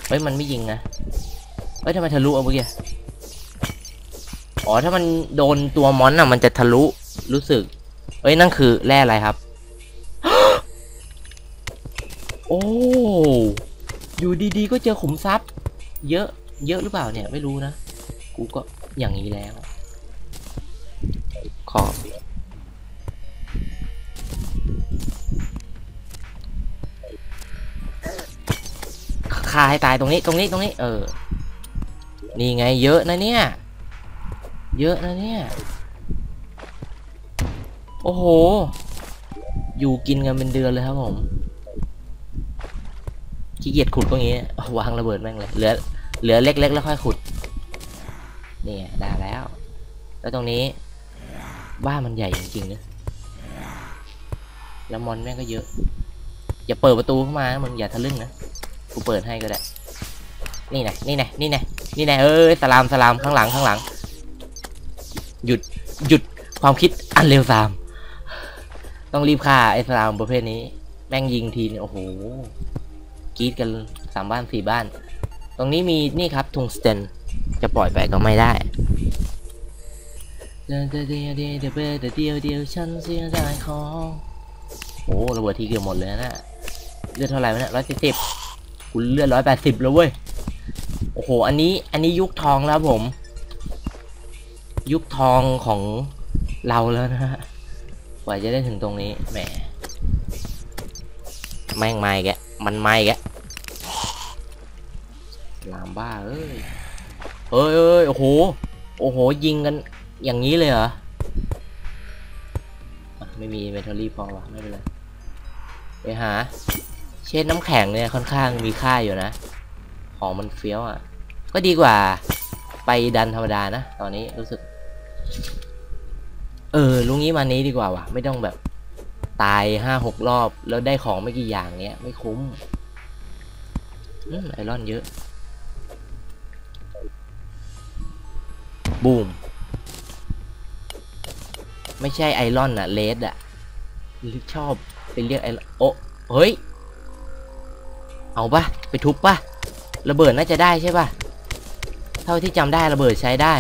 เฮ้ยมันไม่ยิงนะเฮ้ยทำไมทะลุเอาเมื่อกี้อ๋อถ้ามันโดนตัวมอนอ่ะมันจะทะลุรู้สึกเฮ้ยนั่นคือแร่อะไรครับ โอ้อยู่ดีๆก็เจอขุมทรัพย์เยอะเยอะหรือเปล่าเนี่ยไม่รู้นะกูก็อย่างนี้แล้วขอฆ่าให้ตายตรงนี้นี่ไงเยอะนะเนี่ยเยอะนะเนี่ยโอ้โหอยู่กินกันเป็นเดือนเลยครับผมขี้เกียจขุดก็งี้วางระเบิดแม่งเลยเหลือเล็กๆแล้วค่อยขุดนี่ได้แล้วแล้วตรงนี้บ้านมันใหญ่จริงๆนะแล้วมอนแม่งก็เยอะอย่าเปิดประตูเข้ามามึงอย่าทะลึ่งนะกูเปิดให้ก็ได้นี่ไงสลามข้างหลังหยุดความคิดอันเลวทรามต้องรีบฆ่าไอ้สลามประเภทนี้แม่งยิงทีเนี่ยโอ้โหกรีดกัน3 บ้าน 4 บ้านตรงนี้มีนี่ครับทุงสเตนจะปล่อยไปก็ไม่ได้เดียวฉันเสียดายของโอ้ระเบิดทีเกือบหมดเลยนะเลือดเท่าไหร่วะเนี่ย110คุณเลือด180แล้วเว้ยโอ้โหอันนี้ยุคทองแล้วผมยุคทองของเราแล้วนะฮะกว่าจะได้ถึงตรงนี้แหมแม่งไม่แกมันไม่แกลามบ้าเอ้ยโอ้โหยิงกันอย่างนี้เลยเหรอไม่มีเมทัลลี่พอหรอไม่เป็นไรไปหาเช่นน้ำแข็งเนี่ยค่อนข้างมีค่าอยู่นะของมันเฟี้ยวอ่ะก็ดีกว่าไปดันธรรมดานะตอนนี้รู้สึกลุงนี้มานี้ดีกว่าว่ะไม่ต้องแบบตาย5-6 รอบแล้วได้ของไม่กี่อย่างเนี้ยไม่คุ้มไอรอนเยอะบูมไม่ใช่ไอรอนอะเลดอะชอบไปเรียกไอโอ้เฮ้ยเอาปะไปทุบปะระเบิดน่าจะได้ใช่ปะเท่าที่จำได้ระเบิดใช้ได้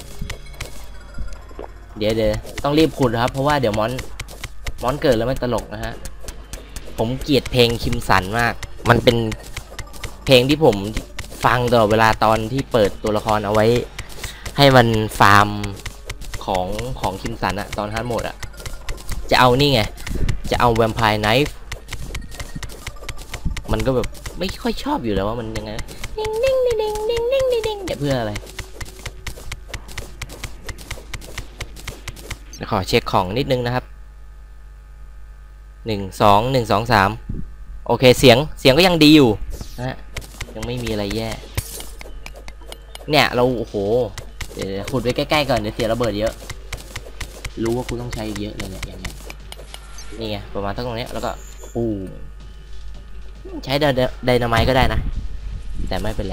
เดี๋ยวต้องรีบขุดครับเพราะว่าเดี๋ยวมอนเกิดแล้วมันตลกนะฮะผมเกลียดเพลงคิมสันมากมันเป็นเพลงที่ผมฟังตลอดเวลาตอนที่เปิดตัวละครเอาไว้ให้มันฟาร์มของคิมสันอะตอนฮาร์ดโหมดอะจะเอานี่ไงจะเอาแวมไพร์ไนฟ์มันก็แบบไม่ค่อยชอบอยู่แล้วว่ามันยังไงนิ่งเนี่ยเพื่ออะไรขอเช็คของนิดนึงนะครับ1 2 โอเคเสียงก็ยังดีอยู่นะฮะยังไม่มีอะไรแย่เนี่ยเราโอ้โหเดี๋ยวขุดไว้ใกล้ๆก่อนเดี๋ยวเสียระเบิดเยอะรู้ว่ากูต้องใช้เยอะเลยเนี่ยอย่างนี้นี่ไงประมาณตรงนี้แล้วก็ปูใช้ไดนาไมต์ก็ได้นะแต่ไม่เป็นไร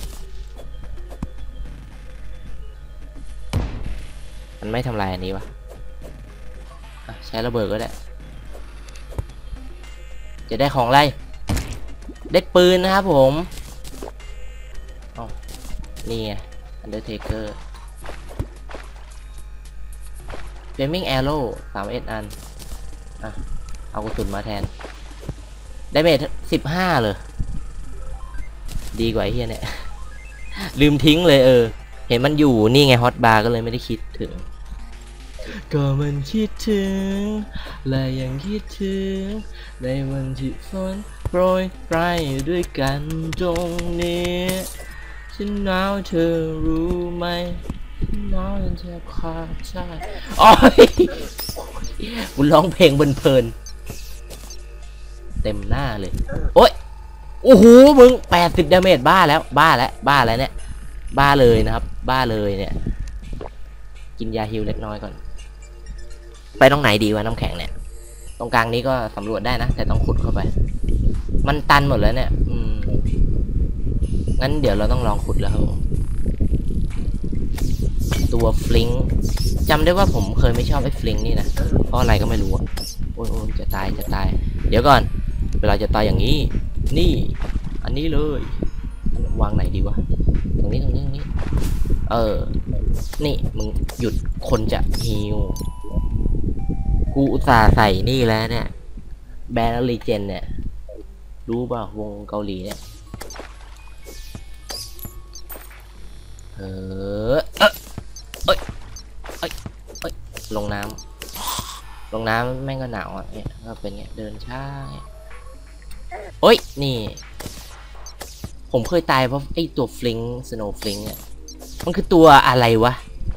มันไม่ทำลายอันนี้วะใช้ระเบิดก็ได้จะได้ของอะไรได้ปืนนะครับผมนี่ไง Undertaker Flaming Arrow 31 อันเอากระสุนมาแทนได้เมจ15เลยดีกว่าไอ้เหี้ยเนี่ย ลืมทิ้งเลยเห็นมันอยู่นี่ไงฮอตบาร์ก็เลยไม่ได้คิดถึงก็มันคิดถึงและยังคิดถึงในวันที่ฝนโปรยปลายด้วยกันตรงนี้ฉันหนาวเธอรู้ไหมหนาวจนแทบขาดใจโอ้ยกูร้องเพลงเพลินเต็มหน้าเลยโอ้ยโอ้โหมึง80 ดาเมจบ้าแล้วเนี่ยบ้าเลยนะครับบ้าเลยเนี่ยกินยาฮิลเล็กน้อยก่อนไปตรงไหนดีวะน้ำแข็งเนี่ยตรงกลางนี้ก็สำรวจได้นะแต่ต้องขุดเข้าไปมันตันหมดแล้วเนี่ยงั้นเดี๋ยวเราต้องลองขุดแล้วครับตัวฟลิงจำได้ว่าผมเคยไม่ชอบไอ้ฟลิงนี่นะเพราะอะไรก็ไม่รู้อ่ะโอ้ยจะตายเดี๋ยวก่อนเวลาจะตายอย่างนี้นี่อันนี้เลยวางไหนดีวะตรงนี้ตรงนี้ตรงนี้นี่มึงหยุดคนจะฮิวกูอุตส่าห์ใส่นี่แล้วเนี่ยแบรนด์ลีเจนเนี่ยรู้ป่ะวงเกาหลีเนี่ยเอ้ยลงน้ำแม่งก็หนาวอ่ะเนี่ยก็เป็นเงี้ยเดินช้าโอ้ยนี่ผมเคยตายเพราะไอ้ตัวฟลิงสโนว์ฟลิงเนี่ยมันคือตัวอะไรวะ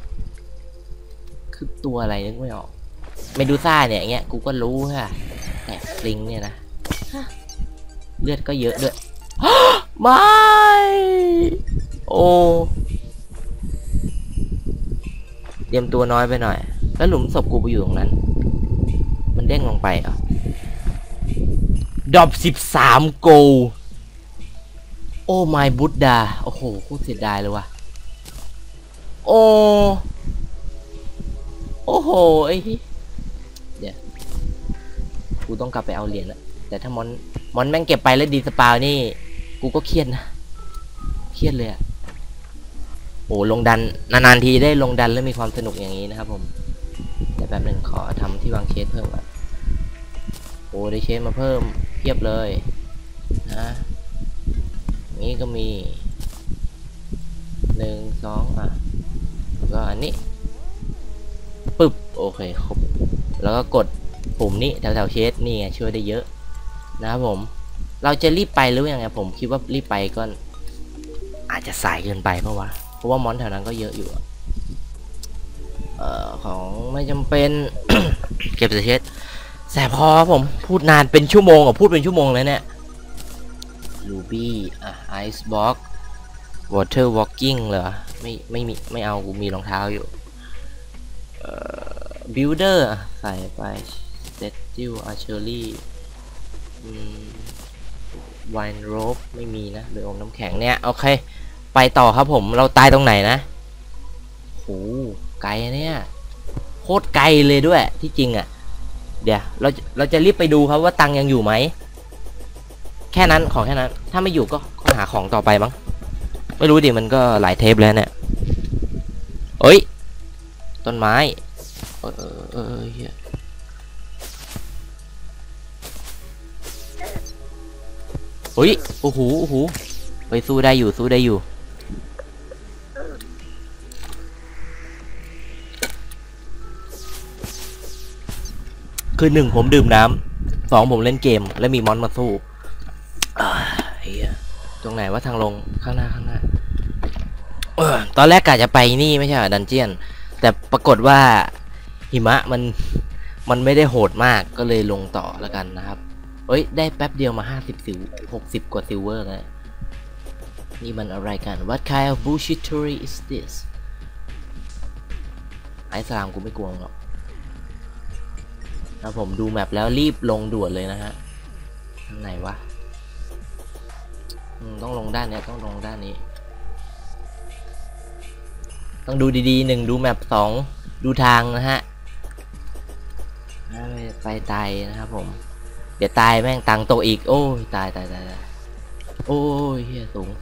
คือตัวอะไรนึกไม่ออกเมดูซ่าเนี่ยเงี้ยกูก็รู้ค่ะแต่ฟลิงเนี่ยนะเลือดก็เยอะด้วยไม่โอ้เตรียมตัวน้อยไปหน่อยแล้วหลุมศพกูไปอยู่ตรงนั้นมันเด้งลงไปอ่ะดรอป13 โกลโอ้ my บุตดาโอ้โหโคตรเสียดายเลยว่ะโอ้โหไอ้เดี๋ยวกูต้องกลับไปเอาเหรียญแล้วแต่ถ้ามอนแม่งเก็บไปแล้วดีสปาวนี่กูก็เครียดนะเครียดเลยอะโอ้ลงดันนานๆทีได้ลงดันแล้วมีความสนุกอย่างนี้นะครับผมแต่แป๊บหนึ่งขอทำที่วางเชสเพิ่มก่อนโอ้ได้เชสมาเพิ่มเพียบเลยนะนี้ก็มี1 2ก็อันนี้ปึ๊บโอเคครบแล้วก็กดปุ่มนี้แถวเชสนี่ไงช่วยได้เยอะนะครับผมเราจะรีบไปหรือยังไงผมคิดว่ารีบไปก็อาจจะสายเกินไปเพราะว่ามอนแถวนั้นก็เยอะอยู่ของไม่จำเป็น เก็บเชสแสบพอผมพูดนานเป็นชั่วโมงพูดเป็นชั่วโมงเลยเนี่ยลูบี้ไอซ์บ็อกวอเตอร์วอล์กิ้งเหรอไม่เอากูมีรองเท้าอยู่บิลเดอร์ใส่ไปเซตจิลอาร์เชอรี่ไวน์โรบไม่มีนะเดือดน้ำแข็งเนี่ยโอเคไปต่อครับผมเราตายตรงไหนนะโหไกลเนี่ยโคตรไกลเลยด้วยที่จริงอ่ะเดี๋ยวเราจะรีบไปดูครับว่าตังยังอยู่ไหมแค่นั้นของแค่นั้นถ้าไม่อยู่ก็หาของต่อไปมั้งไม่รู้ดิมันก็หลายเทปแล้วเนี่ยเอ้ยต้นไม้เฮียเฮ้ยโอ้โหไปสู้ได้อยู่คือ1ผมดื่มน้ำ2ผมเล่นเกมและมีมอนมาสู้เฮียตรงไหนว่าทางลงข้างหน้าตอนแรกกะจะไปนี่ไม่ใช่ดันเจียนแต่ปรากฏว่าหิมะมันไม่ได้โหดมากก็เลยลงต่อแล้วกันนะครับเอ้ยได้แป๊บเดียวมา60 กว่าซิลเวอร์เลยนี่มันอะไรกัน What kind of bullshittery is this ไอ้สลามกูไม่กลัวหรอกนะผมดูแมปแล้วรีบลงด่วนเลยนะฮะทางไหนวะต้องลงด้านนี้ต้องลงด้านนี้ต้องดูดีๆ1ดูแมป2ดูทางนะฮะไปตายนะครับผมเดี๋ยวตายแม่งตังโตอีกโอ้ยตายโอ้ยเฮียสูง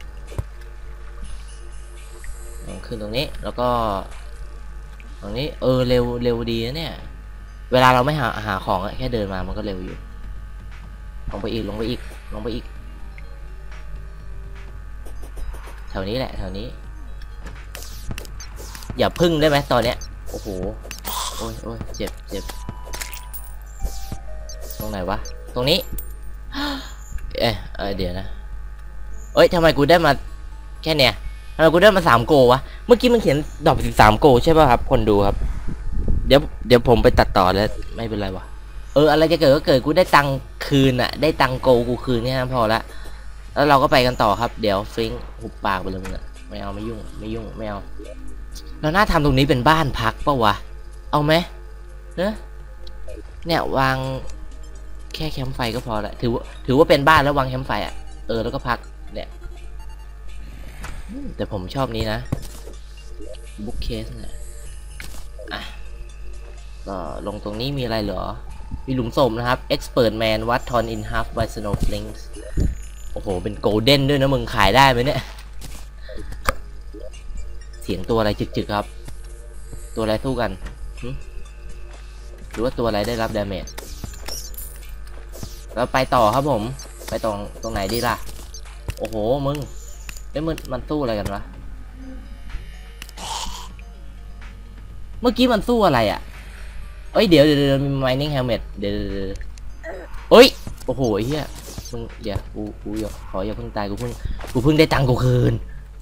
ขึ้นตรงนี้แล้วก็ตรงนี้เร็วดีนะเนี่ยเวลาเราไม่หาของแค่เดินมามันก็เร็วอยู่ลงไปอีกแถวนี้แหละแถวนี้อย่าพึ่งได้ไหมตอนเนี้ยโอ้โหโอ้ยเจ็บตรงไหนวะตรงนี้เดี๋ยวนะทำไมกูได้มาแค่เนี้ยทำไมกูได้มา3 โกวะเมื่อกี้มันเขียนดรอป13 โกใช่ป่ะครับคนดูครับเดี๋ยวผมไปตัดต่อแล้วไม่เป็นไรวะอะไรจะเกิดก็เกิดกูได้ตังคืนอะได้ตังโกกูคืนเนี่ยพอละแล้วเราก็ไปกันต่อครับเดี๋ยวฟิงหุบปากไปเลยมึงอะไม่เอาไม่ยุ่งไม่เอาเราน่าทำตรงนี้เป็นบ้านพักปะวะเอาไหมเนี่ยวางแค่แคมป์ไฟก็พอละถือว่าเป็นบ้านแล้ววางแคมป์ไฟอ่ะแล้วก็พักเนี่ยแต่ผมชอบนี้นะบุ๊กเคสเนี่ยก็ลงตรงนี้มีอะไรเหรอมีหลุมศพนะครับ Expert Man What Torn in Half by Snowflakes โอ้โหเป็นโกลเด้นด้วยนะมึงขายได้ไหมเนี่ยเสียงตัวอะไรจึกๆครับตัวอะไรสู้กันหรือว่าตัวอะไรได้รับดาเมจแล้วไปต่อครับผมไปตรงไหนดีล่ะโอ้โหมึงมันสู้อะไรกันวะเมื่อกี้มันสู้อะไรอ่ะเอ้ยเดี๋ยวมี mining helmet เดี๋ยวเอ้ยโอ้โหเฮียมึงเดี๋ยวกูอย่าเพิ่งตายกูเพิ่งได้ตังค์กูคืน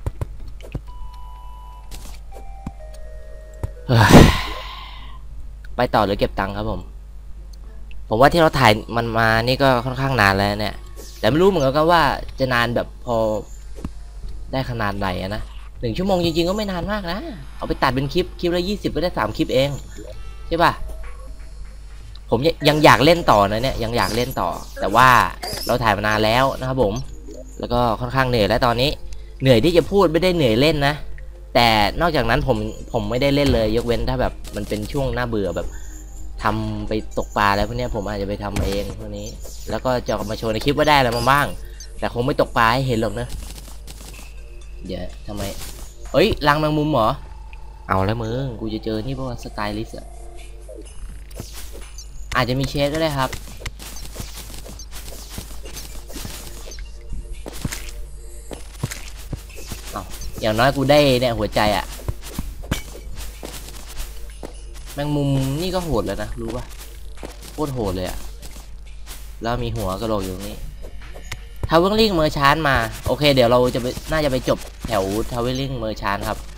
ไปต่อหรือเก็บตังค์ครับผมว่าที่เราถ่ายมันมานี่ก็ค่อนข้างนานแล้วเนี่ยแต่ไม่รู้เหมือนกันว่าจะนานแบบพอได้ขนาดไหนนะ1 ชั่วโมงจริงๆก็ไม่นานมากนะเอาไปตัดเป็นคลิปละ20ก็ได้3 คลิปเองใช่ป่ะผมยังอยากเล่นต่อนะเนี่ยยังอยากเล่นต่อแต่ว่าเราถ่ายมานานแล้วนะครับผมแล้วก็ค่อนข้างเหนื่อยแล้วตอนนี้เหนื่อยที่จะพูดไม่ได้เหนื่อยเล่นนะแต่นอกจากนั้นผมไม่ได้เล่นเลยยกเว้นถ้าแบบมันเป็นช่วงน่าเบื่อแบบทำไปตกปลาแล้วพวกนี้ผมอาจจะไปทำเองพวกนี้แล้วก็จะมาโชว์ในคลิปว่าได้อะไรมาบ้างแต่คงไม่ตกปลาให้เห็นหรอกนะเดี๋ยวทำไมเอ้ยรังแมงมุมเหรอเอาแล้วมึงกูจะเจอนี่เพราะว่าสไตลิสต์อาจจะมีเชฟก็ได้ครับอย่างน้อยกูได้เนี่ยหัวใจอะแมงมุมนี่ก็โหดแล้วนะรู้ป่ะโคตรโหดเลยอะแล้วมีหัวกระโหลกอยู่ตรงนี้ทาวเวอร์ลิงเมอร์ชานมาโอเคเดี๋ยวเราจะน่าจะไปจบแถวทาวเวอร์ลิงเมอร์ชานครับ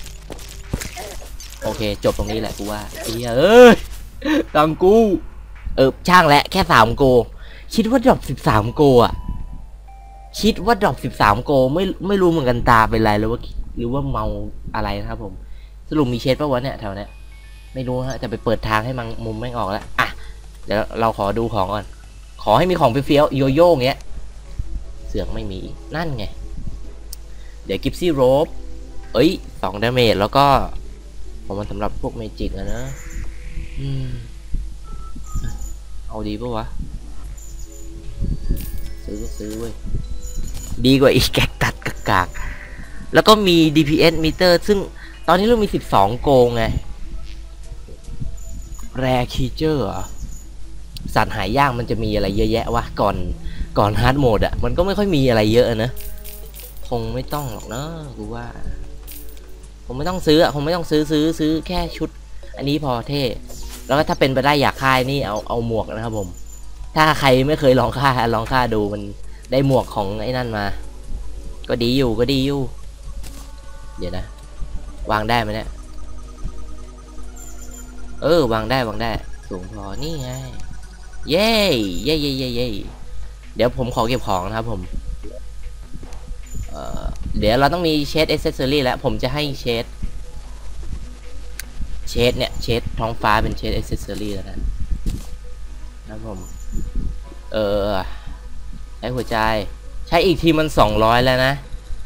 โอเคจบตรงนี้แหละกูว่าเอ้ยตังกูช่างแหละแค่3 โกคิดว่าดรอป13 โกอะคิดว่าดรอป13 โกไม่รู้เหมือนกันตาเป็นไรหรือว่าเมาอะไรนะครับผมสรุปมีเชดป่ะวะเนี่ยแถวเนี้ยไม่รู้ฮะจะไปเปิดทางให้มันมุมไม่ออกแล้วอ่ะเดี๋ยวเราขอดูของก่อนขอให้มีของเฟี้ยวๆโยโย่เงี้ยเสือกไม่มีนั่นไงเดี๋ยวกิฟซี่โรบ2 ดาเมจแล้วก็ผมมันสำหรับพวกเมจิกอะนะเอาดีปะวะซื้อเว้ยดีกว่าอีกแกตัดกากแล้วก็มี DPS มิเตอร์ซึ่งตอนนี้เรามี12 โกงไงแรร์คีเจอร์สัตว์หายากมันจะมีอะไรเยอะแยะวะก่อนฮาร์ดโหมดอะมันก็ไม่ค่อยมีอะไรเยอะนะคงไม่ต้องหรอกนะกูว่าผมไม่ต้องซื้อคงไม่ต้องซื้อแค่ชุดอันนี้พอเท่แล้วก็ถ้าเป็นไปได้อยากค่ายนี่เอาหมวกนะครับผมถ้าใครไม่เคยลองค่าดูมันได้หมวกของไอ้นั่นมาก็ดีอยู่เดี๋ยวนะวางได้ไหมเนี่ยวางได้สูงพอนี่ไงเย้เดี๋ยวผมขอเก็บของนะครับผมเดี๋ยวเราต้องมีเชดเอเซสซอรี่แล้วผมจะให้เชดเนี่ยเชดท้องฟ้าเป็นเชดเอเซสซอรี่แล้วนะครับผมใช้หัวใจใช้อีกทีมัน200แล้วนะ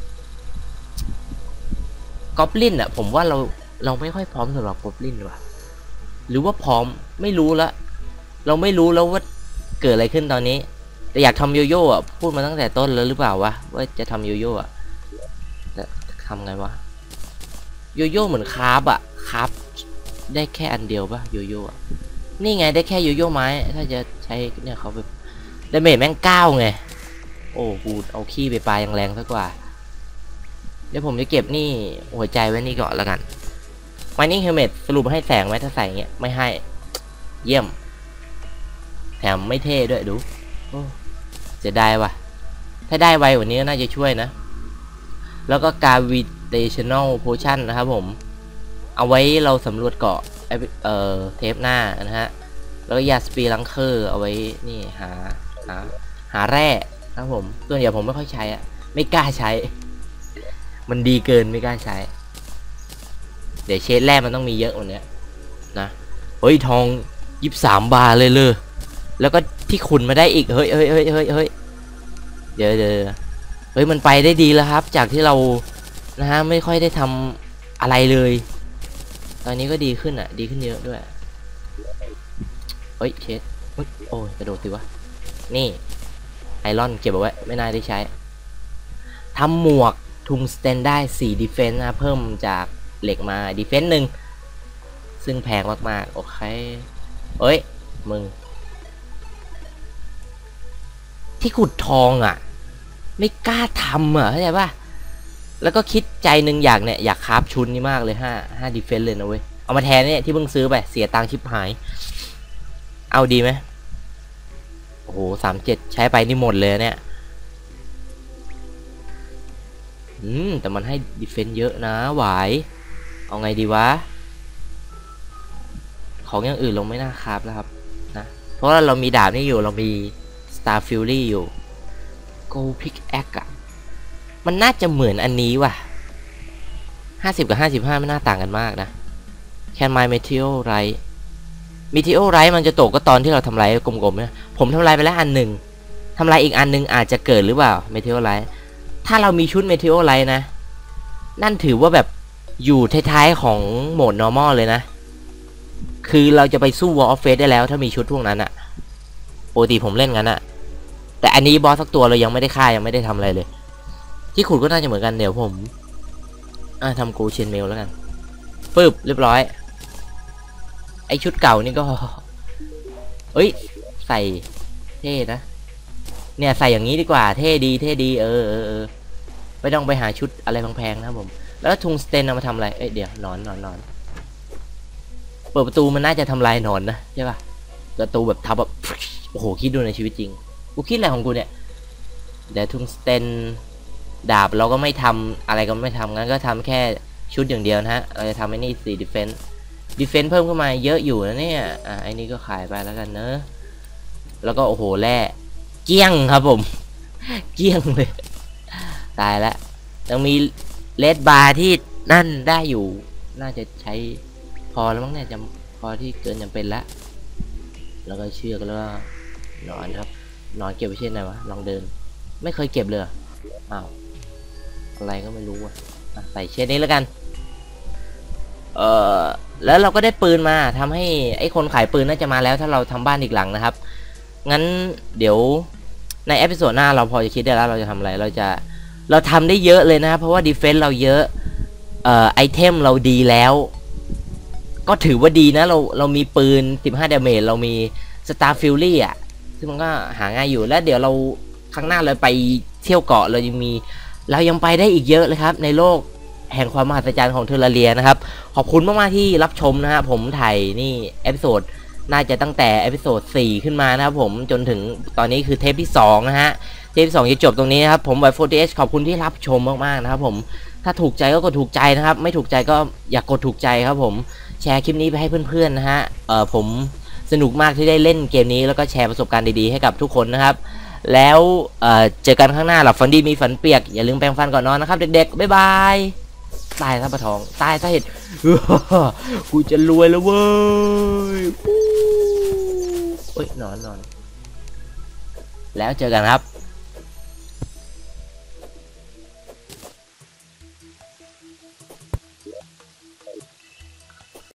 กอบลินอ่ะผมว่าเราไม่ค่อยพร้อมสำหรับกอบลินว่ะหรือว่าพร้อมไม่รู้ละเราไม่รู้แล้วว่าเกิดอะไรขึ้นตอนนี้แต่อยากทำโยโย่อ่ะพูดมาตั้งแต่ต้นแล้วหรือเปล่าวะว่าจะทำโยโย่อ่ะแต่ทำไงวะโยโย่เหมือนคราฟอ่ะคราฟได้แค่อันเดียวปะโยโย่อ่ะนี่ไงได้แค่โยโย่ไม้ถ้าจะใช้เนี่ยเขาแบบดาเมจแม่ง9ไงโอ้กูเอาขี้ไปปลายังแรงซะกว่าเดี๋ยวผมจะเก็บนี่หัวใจไว้นี่ก่อนแล้วกันMining Helmet สรุปให้แสงไหมถ้าใส่เงี้ยไม่ให้เยี่ยมแถมไม่เท่ด้วยดูจะได้ว่ะถ้าได้ไวกว่านี้น่าจะช่วยนะแล้วก็ Gravitational Potion นะครับผมเอาไว้เราสำรวจเกาะเทปหน้านะฮะแล้วก็ยาสปีลังเคอร์เอาไว้นี่หาแร่ครับผมส่วนใหญ่ผมไม่ค่อยใช้ไม่กล้าใช้มันดีเกินไม่กล้าใช้เดี๋ยวเชดแรกมันต้องมีเยอะกว่านี้นะทอง23 บาทเลยแล้วก็ที่ขุนมาได้อีกเฮ้ยเดี๋ยวมันไปได้ดีแล้วครับจากที่เรานะฮะไม่ค่อยได้ทำอะไรเลยตอนนี้ก็ดีขึ้นดีขึ้นเยอะด้วยเชดโอ้ยกระโดดสิวะนี่ไอรอนเก็บเอาไว้ไม่น่าได้ใช้ทำหมวกทุงสเตนได้4 defense นะเพิ่มจากเหล็กมา defense 1ซึ่งแพงมากๆโอเคเอ้ยมึงที่ขุดทองอ่ะไม่กล้าทำอ่ะเข้าใจป่ะแล้วก็คิดใจหนึ่งอยากเนี่ยอยากคราฟชุดนี้มากเลย5 defense เลยนะเว้ยเอามาแทนเนี่ยที่เพิ่งซื้อไปเสียตังค์ชิบหายเอาดีไหมโอ้โห37ใช้ไปนี่หมดเลยเนี่ยแต่มันให้ดีเฟนส์เยอะนะหวายเอาไงดีวะของอย่างอื่นลงไม่น่าคราฟแล้วครับนะเพราะว่าเรามีดาบนี่อยู่เรามี Star Fury อยู่ Gold Pickaxe อะมันน่าจะเหมือนอันนี้ว่ะ50กับ55ไม่น่าต่างกันมากนะ Can my meteorite meteorite มันจะตกก็ตอนที่เราทำลายกลมๆเนี่ยผมทำลายไปแล้วอันหนึ่งทำลายอีกอันหนึ่งอาจจะเกิดหรือเปล่า meteorite ถ้าเรามีชุด meteorite นะนั่นถือว่าแบบอยู่ท้ายๆของโหมด normal เลยนะคือเราจะไปสู้ Wall of Fate ได้แล้วถ้ามีชุดพวกนั้นอะปกติผมเล่นงั้นอะแต่อันนี้บอสสักตัวเรายังไม่ได้ฆ่ายังไม่ได้ทำอะไรเลยที่ขุดก็น่าจะเหมือนกันเดี๋ยวผมทำกูเชนเมลแล้วกันปึ๊บเรียบร้อยไอชุดเก่านี่ก็เอ้ยใส่เท่นะเนี่ยใส่อย่างนี้ดีกว่าเท่ดีไม่ต้องไปหาชุดอะไรแพงๆนะผมแล้วทุงสเตนเอามาทำอะไรเดี๋ยวนอนเปิดประตูมันน่าจะทำลายนอนนะใช่ป่ะประตูแบบทับแบบโอ้โหคิดดูในชีวิตจริงกูคิดอะไรของกูเนี่ยเดี๋ยวทุงสเตนดาบเราก็ไม่ทำอะไรก็ไม่ทำงั้นก็ทำแค่ชุดอย่างเดียวนะฮะเราจะทำไอ้นี่4 defense เพิ่มขึ้นมาเยอะอยู่นะเนี่ยไอ้นี่ก็ขายไปแล้วกันเนอะแล้วก็โอ้โหแร่เกี้ยงครับผมเกี้ยงเลยตายแล้วยังมีเลดบาร์ที่นั่นได้อยู่น่าจะใช้พอแล้วมั้งเนี่ยจะพอที่เกินจำเป็นละแล้วก็เชือกแล้วก็นอนครับนอนเก็บไว้เช่นไหนวะลองเดินไม่เคยเก็บเลยอ้าวอะไรก็ไม่รู้อะใส่เช่นนี้แล้วกันแล้วเราก็ได้ปืนมาทำให้ไอ้คนขายปืนน่าจะมาแล้วถ้าเราทำบ้านอีกหลังนะครับงั้นเดี๋ยวในเอพิโซดหน้าเราพอจะคิดได้แล้วเราจะทำอะไรเราทำได้เยอะเลยนะเพราะว่าดีเฟนส์เราเยอะไอเทมเราดีแล้วก็ถือว่าดีนะเรามีปืน15 ดาเมจเรามี Star Fury อ่ะซึ่งมันก็หาง่ายอยู่แล้วเดี๋ยวเราครั้งหน้าเราไปเที่ยวเกาะเรายังไปได้อีกเยอะเลยครับในโลกแห่งความมหัศจรรย์ของเทอร์เรียนะครับขอบคุณมากๆที่รับชมนะฮะผมถ่ายนี่เอพิโซดน่าจะตั้งแต่เอพิโซด4ขึ้นมานะครับผมจนถึงตอนนี้คือเทปที่2นะฮะเทปที่2จะจบตรงนี้นะครับผมไวโฟร์ทีขอบคุณที่รับชมมากๆนะครับผมถ้าถูกใจก็กดถูกใจนะครับไม่ถูกใจก็อย่ากดถูกใจครับผมแชร์คลิปนี้ไปให้เพื่อนๆนะฮะผมสนุกมากที่ได้เล่นเกมนี้แล้วก็แชร์ประสบการณ์ดีๆให้กับทุกคนนะครับแล้วเจอกันข้างหน้าหลับฝันดีมีฝันเปียกอย่าลืมแปรงฟันก่อนนอนนะครับเด็กๆบ๊ายบายตายซะปะทองตายซะเห็ดกูจะรวยแล้วเว้ยเอ้ยนอนแล้วเจอกันครับ